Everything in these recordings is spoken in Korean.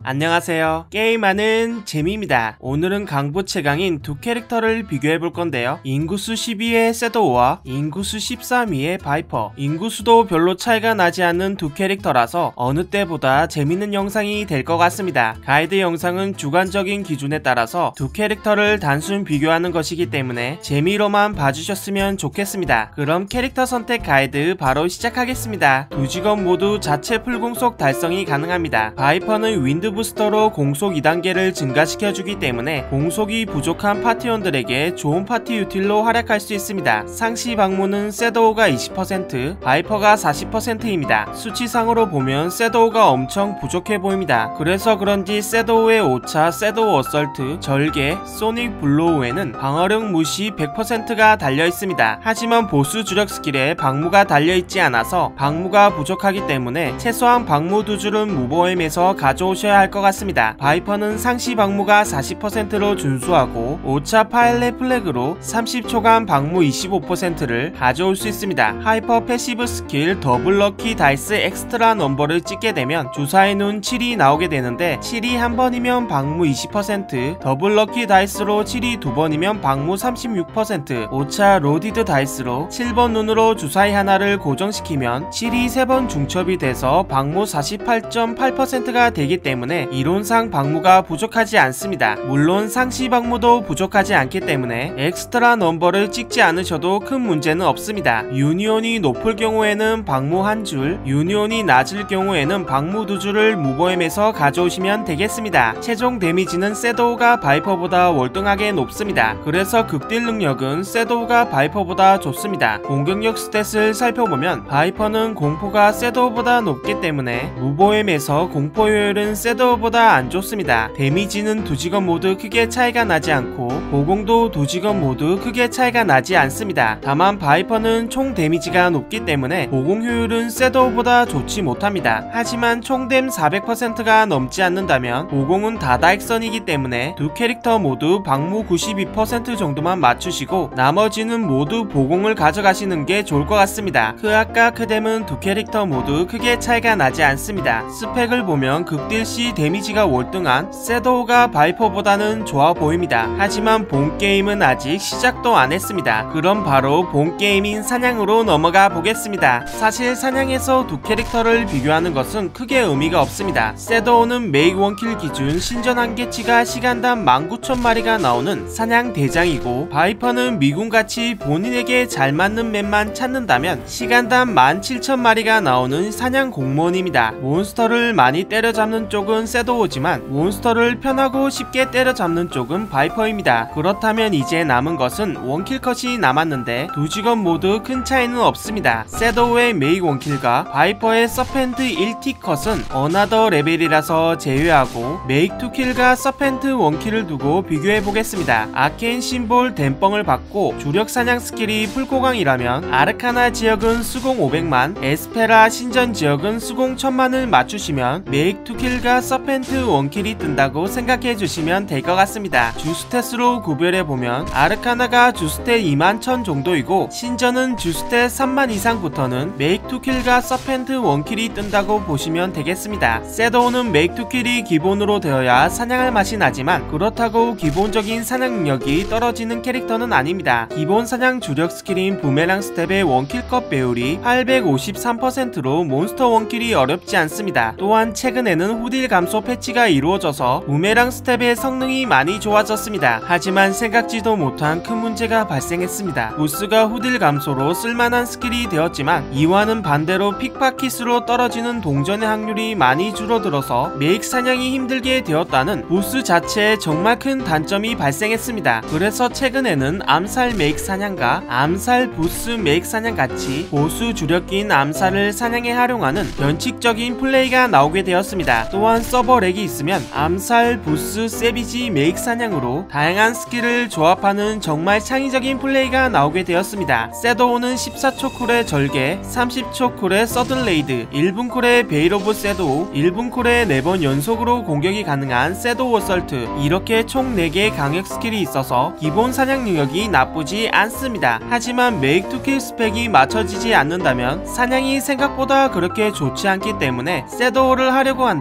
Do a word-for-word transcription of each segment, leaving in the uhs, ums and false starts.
안녕하세요. 게임하는 재미입니다. 오늘은 강부 최강인 두 캐릭터를 비교해볼 건데요. 인구수 십이 위의 섀도우와 인구수 십삼 위의 바이퍼. 인구수도 별로 차이가 나지 않는 두 캐릭터라서 어느 때보다 재밌는 영상이 될 것 같습니다. 가이드 영상은 주관적인 기준에 따라서 두 캐릭터를 단순 비교하는 것이기 때문에 재미로만 봐주셨으면 좋겠습니다. 그럼 캐릭터 선택 가이드 바로 시작하겠습니다. 두 직업 모두 자체 풀공속 달성이 가능합니다. 바이퍼는 윈드 부스터로 공속 이 단계를 증가시켜주기 때문에 공속이 부족한 파티원들에게 좋은 파티 유틸로 활약할 수 있습니다. 상시 방무는 섀도우가 이십 퍼센트, 바이퍼가 사십 퍼센트입니다. 수치상으로 보면 섀도우가 엄청 부족해 보입니다. 그래서 그런지 섀도우의 오 차 섀도우 어설트, 절개, 소닉 블로우에는 방어력 무시 백 퍼센트가 달려있습니다. 하지만 보스 주력 스킬에 방무가 달려있지 않아서 방무가 부족하기 때문에 최소한 방무 두 줄은 무보엠에서 가져오셔야 할 것 같습니다. 바이퍼는 상시 방무가 사십 퍼센트로 준수하고 오 차 파일렛 플래그로 삼십 초간 방무 이십오 퍼센트를 가져올 수 있습니다. 하이퍼 패시브 스킬 더블 럭키 다이스 엑스트라 넘버를 찍게 되면 주사위는 칠이 나오게 되는데 칠이 한 번이면 방무 이십 퍼센트, 더블 럭키 다이스로 칠이 두 번이면 방무 삼십육 퍼센트, 오 차 로디드 다이스로 칠 번 눈으로 주사위 하나를 고정시키면 칠이 세 번 중첩이 돼서 방무 사십팔 점 팔 퍼센트가 되기 때문에 이론상 방무가 부족하지 않습니다. 물론 상시 방무도 부족하지 않기 때문에 엑스트라 넘버를 찍지 않으셔도 큰 문제는 없습니다. 유니온이 높을 경우에는 방무 한 줄, 유니온이 낮을 경우에는 방무 두 줄을 무보엠에서 가져오시면 되겠습니다. 최종 데미지는 섀도우가 바이퍼보다 월등하게 높습니다. 그래서 극딜 능력은 섀도우가 바이퍼보다 좋습니다. 공격력 스탯을 살펴보면 바이퍼는 공포가 섀도우보다 높기 때문에 무보엠에서 공포 효율은 섀도우보다 안 좋습니다. 데미지는 두 직업 모두 크게 차이가 나지 않고 보공도 두 직업 모두 크게 차이가 나지 않습니다. 다만 바이퍼는 총 데미지가 높기 때문에 보공 효율은 섀도우보다 좋지 못합니다. 하지만 총댐 사백 퍼센트가 넘지 않는다면 보공은 다다익선이기 때문에 두 캐릭터 모두 방무 구십이 퍼센트 정도만 맞추시고 나머지는 모두 보공을 가져가시는 게 좋을 것 같습니다. 크악과 크뎀은 두 캐릭터 모두 크게 차이가 나지 않습니다. 스펙을 보면 극딜 시 데미지가 월등한 섀도우가 바이퍼보다는 좋아 보입니다. 하지만 본게임은 아직 시작도 안 했습니다. 그럼 바로 본게임인 사냥으로 넘어가 보겠습니다. 사실 사냥에서 두 캐릭터를 비교하는 것은 크게 의미가 없습니다. 섀도우는 메이크 원킬 기준 신전 한계치가 시간당 만 구천 마리가 나오는 사냥 대장이고 바이퍼는 미군같이 본인에게 잘 맞는 맵만 찾는다면 시간당 만 칠천 마리가 나오는 사냥 공무원입니다. 몬스터를 많이 때려잡는 쪽은 섀도우지만 몬스터를 편하고 쉽게 때려잡는 쪽은 바이퍼입니다. 그렇다면 이제 남은 것은 원킬 컷이 남았는데 두 직업 모두 큰 차이는 없습니다. 섀도우의 메이크 원킬과 바이퍼의 서펜트 일 티 컷은 어나더 레벨이라서 제외하고 메이크 투 킬과 서펜트 원킬을 두고 비교해보겠습니다. 아케인 심볼 댐뻥을 받고 주력 사냥 스킬이 풀코강이라면 아르카나 지역은 수공 오백만, 에스페라 신전 지역은 수공 천만을 맞추시면 메이크 투 킬과 서펜트 원킬이 뜬다고 생각해주시면 될 것 같습니다. 주스탯으로 구별해보면 아르카나가 주스탯 이만 천 정도이고 신전은 주스탯 삼만 이상부터는 메이크 투 킬과 서펜트 원킬이 뜬다고 보시면 되겠습니다. 섀도우는 메이크 투 킬이 기본으로 되어야 사냥할 맛이 나지만 그렇다고 기본적인 사냥 능력이 떨어지는 캐릭터는 아닙니다. 기본 사냥 주력 스킬인 부메랑 스텝의 원킬컷 배율이 팔백오십삼 퍼센트로 몬스터 원킬이 어렵지 않습니다. 또한 최근에는 후딜 감소 패치가 이루어져서 부메랑 스텝의 성능이 많이 좋아졌습니다. 하지만 생각지도 못한 큰 문제가 발생했습니다. 보스가 후딜 감소로 쓸만한 스킬이 되었지만 이와는 반대로 픽파킷으로 떨어지는 동전의 확률이 많이 줄어들어서 메이크 사냥이 힘들게 되었다는 보스 자체에 정말 큰 단점이 발생했습니다. 그래서 최근에는 암살 메이크 사냥과 암살 보스 메이크 사냥 같이 보스 주력기인 암살을 사냥에 활용하는 변칙적인 플레이가 나오게 되었습니다. 또한 서버 렉이 있으면 암살, 보스, 세비지, 메이크 사냥으로 다양한 스킬을 조합하는 정말 창의적인 플레이가 나오게 되었습니다. 섀도우는 십사 초 쿨의 절개, 삼십 초 쿨의 서든레이드, 일 분 쿨의 베일 오브 섀도우, 일 분 쿨에 네 번 연속으로 공격이 가능한 섀도우 어설트, 이렇게 총 네 개의 강력 스킬이 있어서 기본 사냥 능력이 나쁘지 않습니다. 하지만 메이크 투 킬 스펙이 맞춰지지 않는다면 사냥이 생각보다 그렇게 좋지 않기 때문에 섀도우를 하려고 한다면 메이크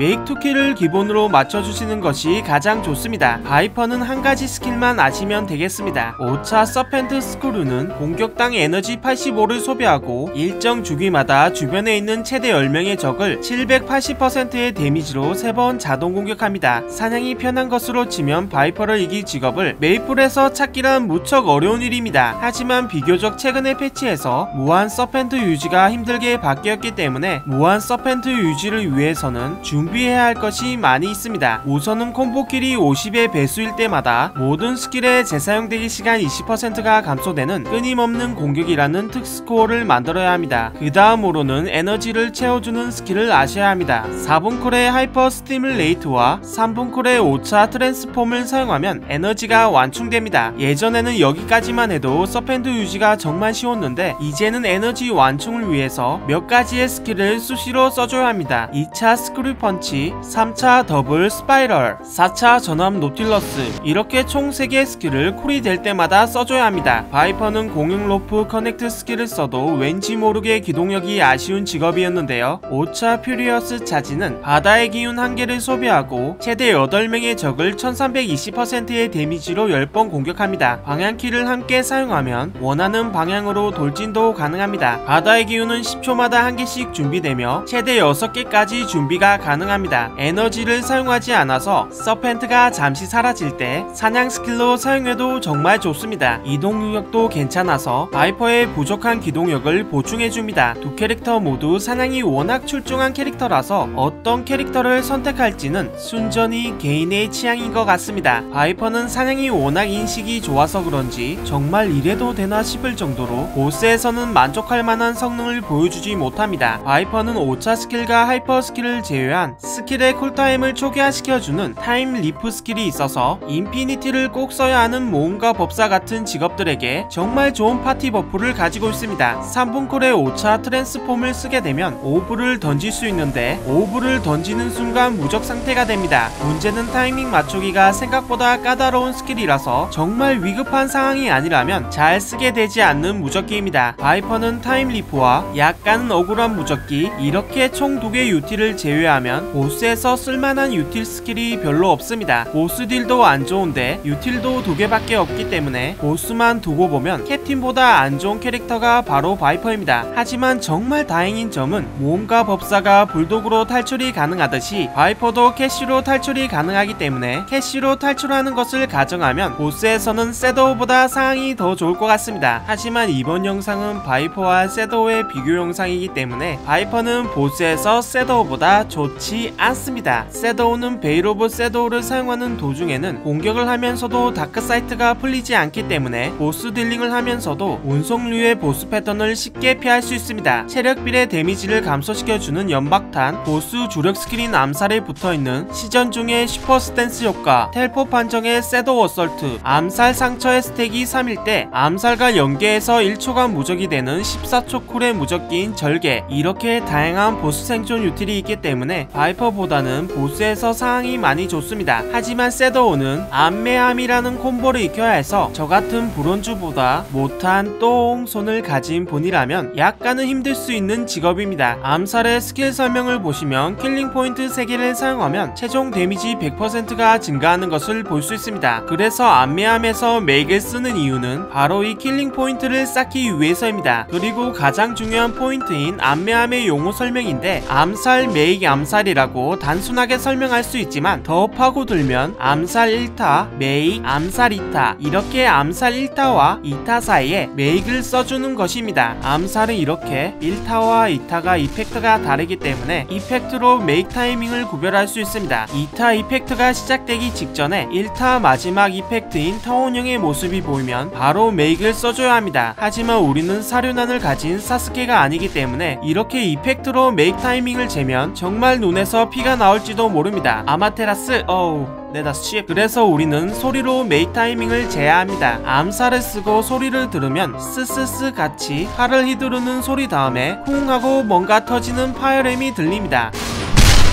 메이크 투 킬을 기본으로 맞춰주시는 것이 가장 좋습니다. 바이퍼는 한 가지 스킬만 아시면 되겠습니다. 오 차 서펜트 스크류는 공격당 에너지 팔십오를 소비하고 일정 주기마다 주변에 있는 최대 열 명의 적을 칠백팔십 퍼센트의 데미지로 세 번 자동 공격합니다. 사냥이 편한 것으로 치면 바이퍼를 이길 직업을 메이플에서 찾기란 무척 어려운 일입니다. 하지만 비교적 최근의 패치에서 무한 서펜트 유지가 힘들게 바뀌었기 때문에 무한 서펜트 유지를 위해서는 준비해야 할 것이 많이 있습니다. 우선은 콤보킬이 오십의 배수일 때마다 모든 스킬의 재사용되기 시간 이십 퍼센트가 감소되는 끊임없는 공격이라는 특스코어를 만들어야 합니다. 그 다음으로는 에너지를 채워주는 스킬을 아셔야 합니다. 사 분 쿨의 하이퍼 스티뮬레이트와 삼 분 쿨의 오 차 트랜스폼을 사용하면 에너지가 완충됩니다. 예전에는 여기까지만 해도 서펜트 유지가 정말 쉬웠는데 이제는 에너지 완충을 위해서 몇 가지의 스킬을 수시로 써줘야 합니다. 이 차 스크류 펀치, 삼 차 더블 스파이럴, 사 차 전함 노틸러스, 이렇게 총 세 개의 스킬을 쿨이 될 때마다 써줘야 합니다. 바이퍼는 공용 로프 커넥트 스킬을 써도 왠지 모르게 기동력이 아쉬운 직업이었는데요. 오 차 퓨리어스 차지는 바다의 기운 한 개를 소비하고 최대 여덟 명의 적을 천삼백이십 퍼센트의 데미지로 열 번 공격합니다. 방향키를 함께 사용하면 원하는 방향으로 돌진도 가능합니다. 바다의 기운은 십 초마다 한 개씩 준비되며 최대 여섯 개까지 준비가 가능합니다. 에너지를 사용하지 않아서 서펜트가 잠시 사라질 때 사냥 스킬로 사용해도 정말 좋습니다. 이동 능력도 괜찮아서 바이퍼의 부족한 기동력을 보충해줍니다. 두 캐릭터 모두 사냥이 워낙 출중한 캐릭터라서 어떤 캐릭터를 선택할지는 순전히 개인의 취향인 것 같습니다. 바이퍼는 사냥이 워낙 인식이 좋아서 그런지 정말 이래도 되나 싶을 정도로 보스에서는 만족할 만한 성능을 보여주지 못합니다. 바이퍼는 오 차 스킬과 하이퍼 스킬을 제외한 스킬의 쿨타임을 초기화시켜주는 타임 리프 스킬이 있어서 인피니티를 꼭 써야 하는 모험가 법사 같은 직업들에게 정말 좋은 파티 버프를 가지고 있습니다. 삼 분 쿨의 오 차 트랜스폼을 쓰게 되면 오브를 던질 수 있는데 오브를 던지는 순간 무적 상태가 됩니다. 문제는 타이밍 맞추기가 생각보다 까다로운 스킬이라서 정말 위급한 상황이 아니라면 잘 쓰게 되지 않는 무적기입니다. 바이퍼는 타임 리프와 약간은 억울한 무적기, 이렇게 총 두 개 유틸을 제외하면 보스에서 쓸만한 유틸 스킬이 별로 없습니다. 보스 딜도 안 좋은데 유틸도 두 개밖에 없기 때문에 보스만 두고 보면 캡틴보다 안 좋은 캐릭터가 바로 바이퍼입니다. 하지만 정말 다행인 점은 모험가 법사가 불독으로 탈출이 가능하듯이 바이퍼도 캐시로 탈출이 가능하기 때문에 캐시로 탈출하는 것을 가정하면 보스에서는 섀도우보다 상황이 더 좋을 것 같습니다. 하지만 이번 영상은 바이퍼와 섀도우의 비교 영상이기 때문에 바이퍼는 보스에서 섀도우보다 좋지 않습니다. 섀도우는 베일 오브 섀도우를 사용하는 도중에는 공격을 하면서도 다크사이트가 풀리지 않기 때문에 보스 딜링을 하면서도 운송류의 보스 패턴을 쉽게 피할 수 있습니다. 체력 비례 데미지를 감소시켜주는 연박탄, 보스 주력 스킬인 암살에 붙어있는 시전 중의 슈퍼 스탠스 효과, 텔포 판정의 섀도우 어설트, 암살 상처의 스택이 삼일 때 암살과 연계해서 일 초간 무적이 되는 십사 초 쿨의 무적기인 절개, 이렇게 다양한 보스 생존 유틸이 있기 때문에 바이퍼보다는 보스에서 상황이 많이 좋습니다. 하지만 섀도우는 암매함이라는 콤보를 익혀야 해서 저같은 브론즈보다 못한 똥손을 가진 분이라면 약간은 힘들 수 있는 직업입니다. 암살의 스킬 설명을 보시면 킬링 포인트 세 개를 사용하면 최종 데미지 백 퍼센트가 증가하는 것을 볼 수 있습니다. 그래서 암매함에서 메이크를 쓰는 이유는 바로 이 킬링 포인트를 쌓기 위해서입니다. 그리고 가장 중요한 포인트인 암매함의 용어 설명인데 암살 메이크 암살이라고 단순하게 설명할 수 있지만 더 파고들면 암살 일 타, 메이크 암살 이 타, 이렇게 암살 일 타와 이 타 사이에 메이크를 써주는 것입니다. 암살은 이렇게 일 타와 이 타가 이펙트가 다르기 때문에 이펙트로 메이크 타이밍을 구별할 수 있습니다. 이 타 이펙트가 시작되기 직전에 일 타 마지막 이펙트인 타원형의 모습이 보이면 바로 메이크를 써줘야 합니다. 하지만 우리는 사륜안을 가진 사스케가 아니기 때문에 이렇게 이펙트로 메이크 타이밍을 재면 정말 눈에서 피가 나올지도 모릅니다. 아마테라스 어우 내다 쉿. 그래서 우리는 소리로 메이크 타이밍을 재야 합니다. 암살을 쓰고 소리를 들으면 스스스 같이 칼을 휘두르는 소리 다음에 쿵 하고 뭔가 터지는 파열음이 들립니다.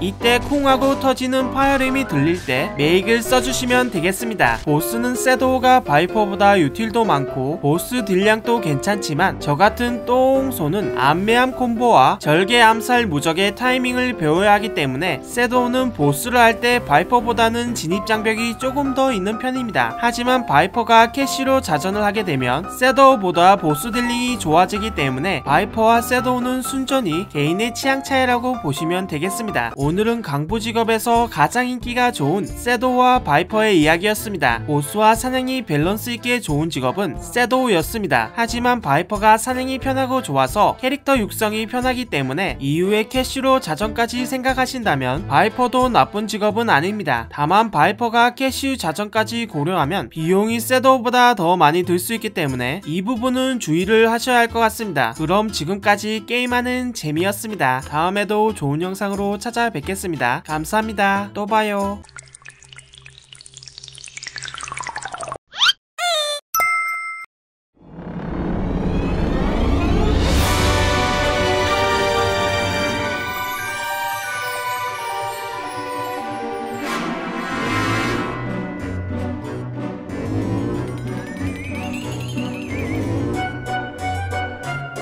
이때 쿵하고 터지는 파열음이 들릴 때 메익을 써주시면 되겠습니다. 보스는 섀도우가 바이퍼보다 유틸도 많고 보스 딜량도 괜찮지만 저같은 똥손은 안매암 콤보와 절개 암살 무적의 타이밍을 배워야 하기 때문에 섀도우는 보스를 할 때 바이퍼보다는 진입장벽이 조금 더 있는 편입니다. 하지만 바이퍼가 캐시로 자전을 하게 되면 섀도우보다 보스 딜링이 좋아지기 때문에 바이퍼와 섀도우는 순전히 개인의 취향 차이라고 보시면 되겠습니다. 오늘은 강부 직업에서 가장 인기가 좋은 섀도우와 바이퍼의 이야기였습니다. 보스와 사냥이 밸런스 있게 좋은 직업은 섀도우였습니다. 하지만 바이퍼가 사냥이 편하고 좋아서 캐릭터 육성이 편하기 때문에 이후에 캐시로 자전까지 생각하신다면 바이퍼도 나쁜 직업은 아닙니다. 다만 바이퍼가 캐시 자전까지 고려하면 비용이 섀도우보다 더 많이 들 수 있기 때문에 이 부분은 주의를 하셔야 할 것 같습니다. 그럼 지금까지 게임하는 재미였습니다. 다음에도 좋은 영상으로 찾아뵙겠습니다. 감사합니다. 또 봐요.